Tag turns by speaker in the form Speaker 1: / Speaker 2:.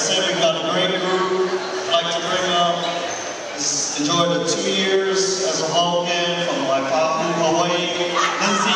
Speaker 1: said, we've got a great group. I'd like to bring up, enjoyed the 2 years as a Vulcan from Waipahu, Hawaii.